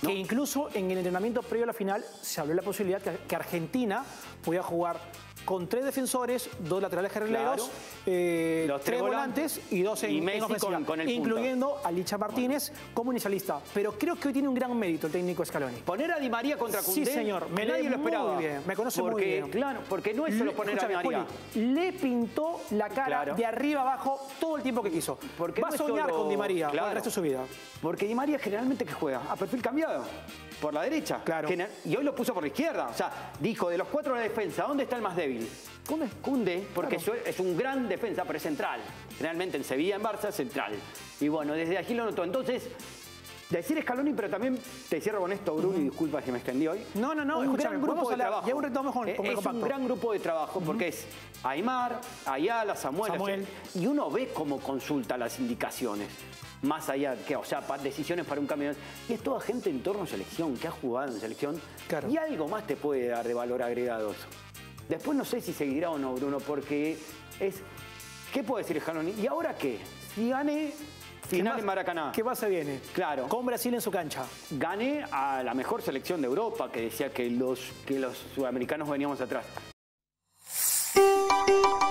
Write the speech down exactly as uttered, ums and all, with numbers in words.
¿no? Que incluso en el entrenamiento previo a la final se habló de la posibilidad que, que Argentina podía jugar con tres defensores, dos laterales carrileros, Claro. eh, Los tres tres volantes y dos en, y en Messi ofensiva, con- con el incluyendo a Licha Martínez como inicialista. Pero creo que hoy tiene un gran mérito el técnico Scaloni. Poner a Di María contra Koundé, Sí, señor. Me nadie lee lo esperaba. muy bien. Me conoce porque, muy bien. Claro, porque no es solo Le- poner a Di escúchame, María. Juli, le pintó la cara Claro. de arriba abajo todo el tiempo que quiso. Porque Va no a es soñar solo- con Di María Claro. por el resto de su vida. Porque Di María generalmente que juega a perfil cambiado, por la derecha. Claro. Gener- Y hoy lo puso por la izquierda. O sea, dijo, de los cuatro de la defensa, ¿dónde está el más débil? Koundé. Koundé, porque Claro. es un gran defensa, pero es central. Generalmente en Sevilla, en Barça, es central. Y bueno, desde allí lo notó. Entonces, decir Scaloni, pero también te cierro con esto, Bruno, y disculpa si me extendí hoy. No, no, no, Un escúchame, gran grupo vamos a de hablar, trabajo. ya un retorno con- Eh, con el Es un compacto. gran grupo de trabajo porque es Aimar, Ayala, Samuel. Samuel. Y uno ve cómo consulta las indicaciones. Más allá, que, o sea, pa- decisiones para un cambio. Y es toda gente en torno a selección, que ha jugado en selección. Claro. Y algo más te puede dar de valor agregado eso. Después no sé si seguirá o no, Bruno, porque es... ¿Qué puede decir Scaloni? ¿Y ahora qué? Si gane final más- en Maracaná. ¿Qué más se viene? Claro. Con Brasil en su cancha. Gane a la mejor selección de Europa, que decía que los, que los sudamericanos veníamos atrás.